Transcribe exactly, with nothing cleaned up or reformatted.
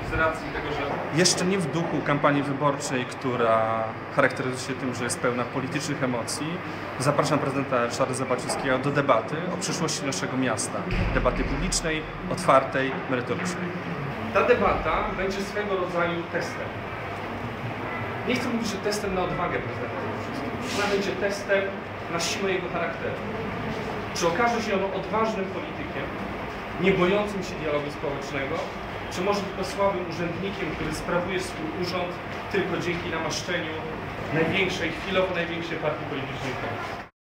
z racji tego, że... Jeszcze nie w duchu kampanii wyborczej, która charakteryzuje się tym, że jest pełna politycznych emocji. Zapraszam prezydenta Ryszarda Barczyńskiego do debaty o przyszłości naszego miasta. Debaty publicznej, otwartej, merytorycznej. Ta debata będzie swego rodzaju testem. Nie chcę mówić, że testem na odwagę prezydenta Barczyńskiego. Ona będzie testem na siłę jego charakteru. Czy okaże się on odważnym politykiem, nie bojącym się dialogu społecznego, czy może tylko słabym urzędnikiem, który sprawuje swój urząd tylko dzięki namaszczeniu największej, chwilowo największej partii politycznej w Polsce.